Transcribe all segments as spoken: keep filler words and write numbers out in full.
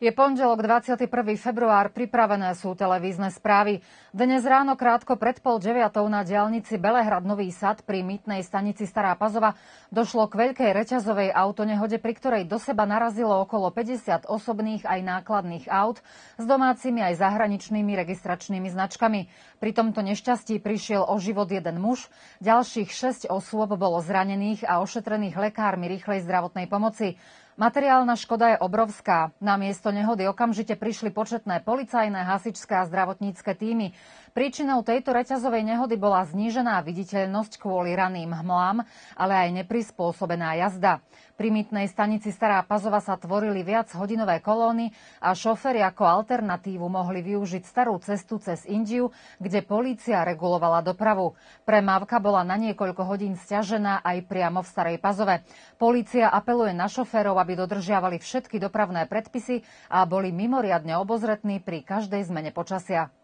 Je pondelok dvadsiateho prvého február, pripravené sú televízne správy. Dnes ráno krátko pred pol deviatou na diaľnici Belehrad-Nový Sad pri mýtnej stanici Stará Pazova došlo k veľkej reťazovej autonehode, pri ktorej do seba narazilo okolo päťdesiat osobných aj nákladných aut s domácimi aj zahraničnými registračnými značkami. Pri tomto nešťastí prišiel o život jeden muž, ďalších šesť osôb bolo zranených a ošetrených lekármi rýchlej zdravotnej pomoci. Materiálna škoda je obrovská. Na miesto nehody okamžite prišli početné policajné, hasičské a zdravotnícke tímy. Príčinou tejto reťazovej nehody bola znížená viditeľnosť kvôli raným hmlám, ale aj neprispôsobená jazda. Pri mýtnej stanici Stará Pazova sa tvorili viac hodinové kolóny a šoféri ako alternatívu mohli využiť starú cestu cez Indiu, kde polícia regulovala dopravu. Premávka bola na niekoľko hodín sťažená aj priamo v Starej Pazove. Polícia apeluje na šoférov, aby dodržiavali všetky dopravné predpisy a boli mimoriadne obozretní pri každej zmene počasia.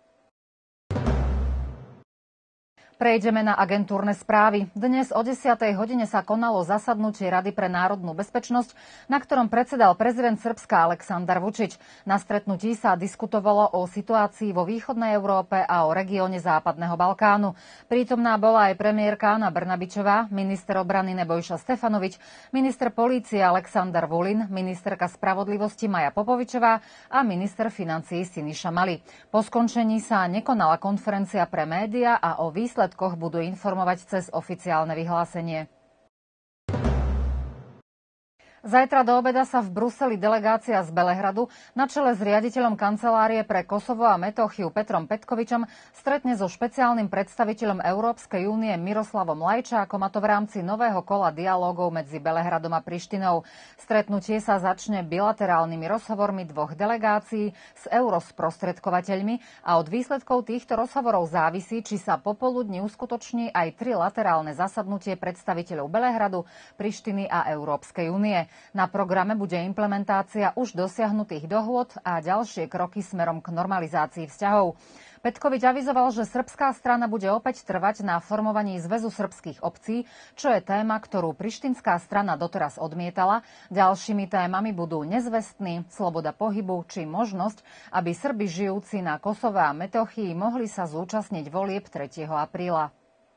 Prejdeme na agentúrne správy. Dnes o desiatej hodine sa konalo zasadnutie Rady pre národnú bezpečnosť, na ktorom predsedal prezident Srbska Aleksandar Vučić. Na stretnutí sa diskutovalo o situácii vo východnej Európe a o regióne Západného Balkánu. Prítomná bola aj premiérka Ana Brnabičová, minister obrany Nebojša Stefanovič, minister polície Aleksandar Vulin, ministerka spravodlivosti Maja Popovičová a minister financií Siniša Mali. Po skončení sa nekonala konferencia pre médiá a o výsledku budú informovať cez oficiálne vyhlásenie. Zajtra do obeda sa v Bruseli delegácia z Belehradu na čele s riaditeľom kancelárie pre Kosovo a Metochiu Petrom Petkovičom stretne so špeciálnym predstaviteľom Európskej únie Miroslavom Lajčákom, a to v rámci nového kola dialógov medzi Belehradom a Prištinou. Stretnutie sa začne bilaterálnymi rozhovormi dvoch delegácií s eurosprostredkovateľmi a od výsledkov týchto rozhovorov závisí, či sa popoludní uskutoční aj trilaterálne zasadnutie predstaviteľov Belehradu, Prištiny a Európskej únie. Na programe bude implementácia už dosiahnutých dohôd a ďalšie kroky smerom k normalizácii vzťahov. Petkovič avizoval, že srbská strana bude opäť trvať na formovaní Zväzu srbských obcí, čo je téma, ktorú prištinská strana doteraz odmietala. Ďalšími témami budú nezvestní, sloboda pohybu či možnosť, aby Srbi žijúci na Kosove a Metochii mohli sa zúčastniť volieb tretieho apríla.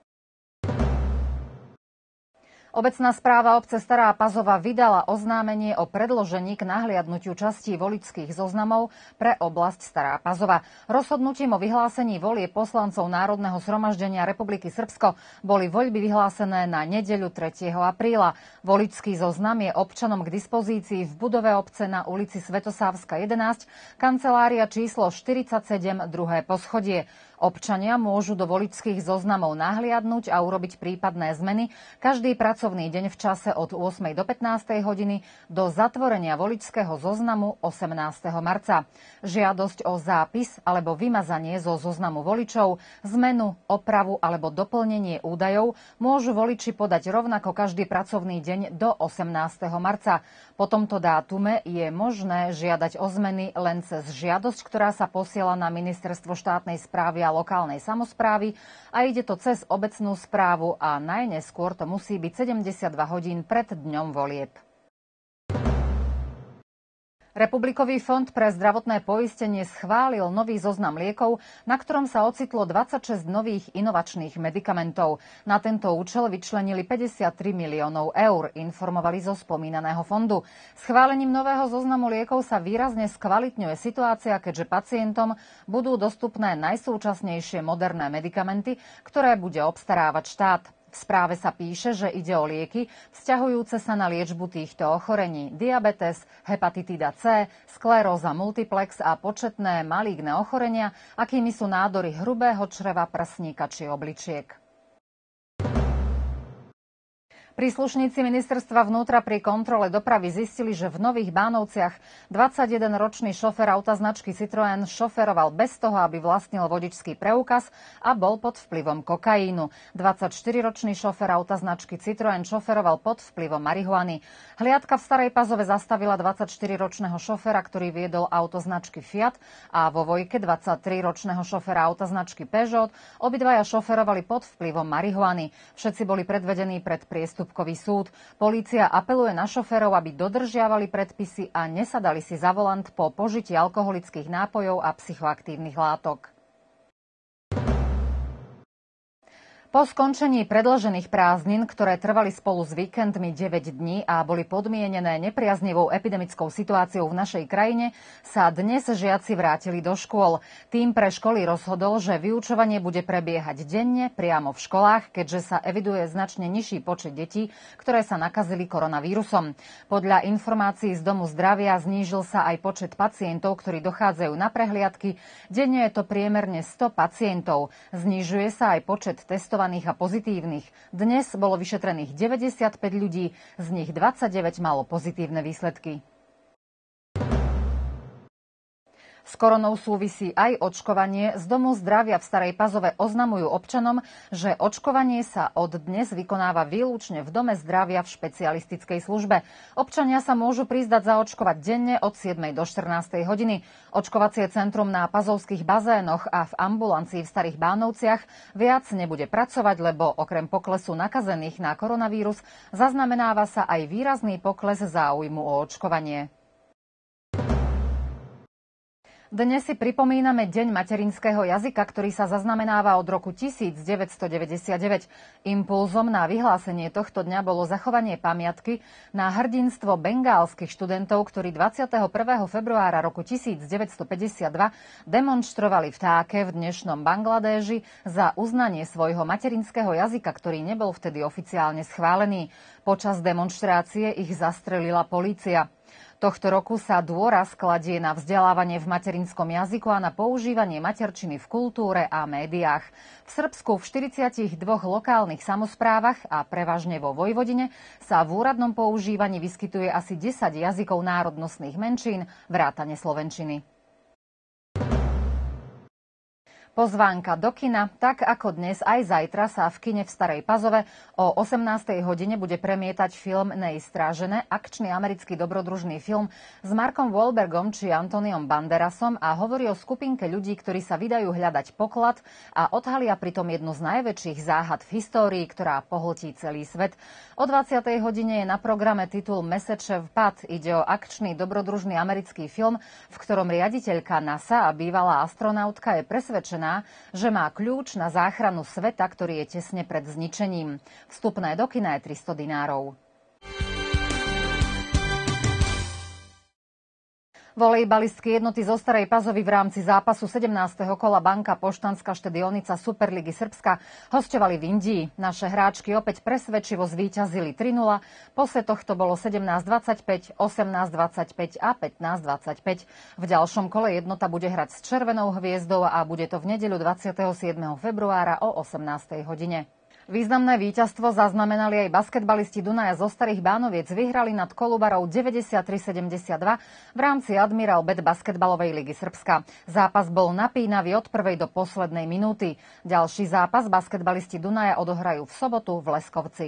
Obecná správa obce Stará Pazova vydala oznámenie o predložení k nahliadnutiu častí voličských zoznamov pre oblasť Stará Pazova. Rozhodnutím o vyhlásení volie poslancov Národného zhromaždenia Republiky Srbsko boli voľby vyhlásené na nedeľu tretieho apríla. Voličský zoznam je občanom k dispozícii v budove obce na ulici Svetosávska jedenásť, kancelária číslo štyridsaťsedem, druhé poschodie. Občania môžu do voličských zoznamov nahliadnúť a urobiť prípadné zmeny každý pracovný deň v čase od ôsmej do pätnástej hodiny do zatvorenia voličského zoznamu osemnásteho marca. Žiadosť o zápis alebo vymazanie zo zoznamu voličov, zmenu, opravu alebo doplnenie údajov môžu voliči podať rovnako každý pracovný deň do osemnásteho marca. Po tomto dátume je možné žiadať o zmeny len cez žiadosť, ktorá sa posiela na Ministerstvo štátnej správy a lokálnej samosprávy a ide to cez obecnú správu a najneskôr to musí byť sedemdesiatdva hodín pred dňom volieb. Republikový fond pre zdravotné poistenie schválil nový zoznam liekov, na ktorom sa ocitlo dvadsaťšesť nových inovačných medikamentov. Na tento účel vyčlenili päťdesiattri miliónov eur, informovali zo spomínaného fondu. Schválením nového zoznamu liekov sa výrazne skvalitňuje situácia, keďže pacientom budú dostupné najsúčasnejšie moderné medikamenty, ktoré bude obstarávať štát. V správe sa píše, že ide o lieky vzťahujúce sa na liečbu týchto ochorení: diabetes, hepatitída C, skleróza multiplex a početné maligné ochorenia, akými sú nádory hrubého čreva, prsníka či obličiek. Príslušníci ministerstva vnútra pri kontrole dopravy zistili, že v Nových Bánovciach dvadsaťjedenročný šofér auta značky Citroën šoféroval bez toho, aby vlastnil vodičský preukaz a bol pod vplyvom kokainu. dvadsaťštyriročný šofér auta značky Citroën šoféroval pod vplyvom marihuany. Hliadka v Starej Pazove zastavila dvadsaťštyriročného šoféra, ktorý viedol auto značky Fiat, a vo Vojke dvadsaťtriročného šoféra auta značky Peugeot. Obidvaja šoférovali pod vplyvom marihuany. Všetci boli predvedení pred priestupom priestupkový súd. Polícia apeluje na šoférov, aby dodržiavali predpisy a nesadali si za volant po požití alkoholických nápojov a psychoaktívnych látok. Po skončení predĺžených prázdnin, ktoré trvali spolu s víkendmi deväť dní a boli podmienené nepriaznivou epidemickou situáciou v našej krajine, sa dnes žiaci vrátili do škôl. Tým pre školy rozhodol, že vyučovanie bude prebiehať denne priamo v školách, keďže sa eviduje značne nižší počet detí, ktoré sa nakazili koronavírusom. Podľa informácií z Domu zdravia znížil sa aj počet pacientov, ktorí dochádzajú na prehliadky. Denne je to priemerne sto pacientov. Znižuje sa aj počet testov a pozitívnych. Dnes bolo vyšetrených deväťdesiatpäť ľudí, z nich dvadsaťdeväť malo pozitívne výsledky. S koronou súvisí aj očkovanie. Z Domu zdravia v Starej Pazove oznamujú občanom, že očkovanie sa od dnes vykonáva výlučne v Dome zdravia v špecialistickej službe. Občania sa môžu prísť dať zaočkovať denne od siedmej do štrnástej hodiny. Očkovacie centrum na pazovských bazénoch a v ambulancii v Starých Bánovciach viac nebude pracovať, lebo okrem poklesu nakazených na koronavírus zaznamenáva sa aj výrazný pokles záujmu o očkovanie. Dnes si pripomíname Deň materinského jazyka, ktorý sa zaznamenáva od roku devätnásťstodeväťdesiatdeväť. Impulzom na vyhlásenie tohto dňa bolo zachovanie pamiatky na hrdinstvo bengálskych študentov, ktorí dvadsiateho prvého februára roku devätnásťstopäťdesiatdva demonštrovali v Táke v dnešnom Bangladéži za uznanie svojho materinského jazyka, ktorý nebol vtedy oficiálne schválený. Počas demonštrácie ich zastrelila polícia. Tohto roku sa dôraz kladie na vzdelávanie v materinskom jazyku a na používanie materčiny v kultúre a médiách. V Srbsku v štyridsiatich dvoch lokálnych samosprávach a prevažne vo Vojvodine sa v úradnom používaní vyskytuje asi desať jazykov národnostných menšín, vrátane slovenčiny. Pozvánka do kina, tak ako dnes aj zajtra sa v kine v Starej Pazove o osemnástej hodine bude premietať film Neistrážené, akčný americký dobrodružný film s Markom Wahlbergom či Antoniom Banderasom a hovorí o skupinke ľudí, ktorí sa vydajú hľadať poklad a odhalia pritom jednu z najväčších záhad v histórii, ktorá pohltí celý svet. O dvadsiatej hodine je na programe titul Mesečev pad. Ide o akčný dobrodružný americký film, v ktorom riaditeľka NASA a bývalá astronautka je presvedčená, že má kľúč na záchranu sveta, ktorý je tesne pred zničením. Vstupné do kina je tristo dinárov. Volejbalistky jednoty zo Starej Pazovy v rámci zápasu sedemnásteho kola Banka Poštanská štedionica Superligy Srbska hosťovali v Indii. Naše hráčky opäť presvedčivo zvíťazili tri nula. Po setoch to bolo sedemnásť dvadsaťpäť, osemnásť dvadsaťpäť a pätnásť dvadsaťpäť. V ďalšom kole jednota bude hrať s Červenou hviezdou a bude to v nedeľu dvadsiateho siedmeho februára o osemnástej hodine. Významné víťazstvo zaznamenali aj basketbalisti Dunaja zo Starých Bánoviec. Vyhrali nad Kolubarou deväťdesiattri sedemdesiatdva v rámci Admiral Bet basketbalovej ligy Srbska. Zápas bol napínavý od prvej do poslednej minúty. Ďalší zápas basketbalisti Dunaja odohrajú v sobotu v Leskovci.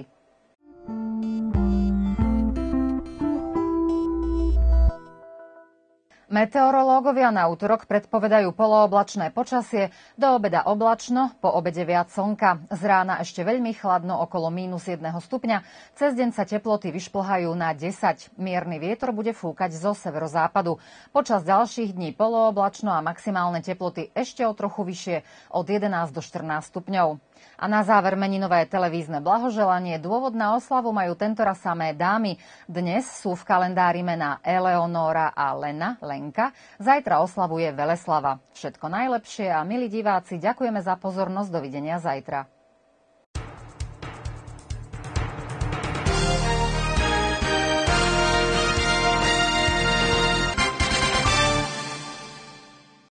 Meteorológovia na útorok predpovedajú polooblačné počasie, do obeda oblačno, po obede viac slnka. Z rána ešte veľmi chladno, okolo mínus jedného stupňa. Cez deň sa teploty vyšplhajú na desať. Mierny vietor bude fúkať zo severozápadu. Počas ďalších dní polooblačno a maximálne teploty ešte o trochu vyššie, od jedenásť do štrnásť stupňov. A na záver meninové televízne blahoželanie. Dôvod na oslavu majú tentoraz samé dámy. Dnes sú v kalendári mená Eleonóra a Lena, Lenka. Zajtra oslavuje Veleslava. Všetko najlepšie a milí diváci, ďakujeme za pozornosť. Dovidenia zajtra.